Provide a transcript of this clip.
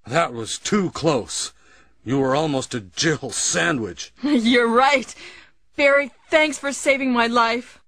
That was too close. You were almost a Jill sandwich. You're right. Barry, thanks for saving my life.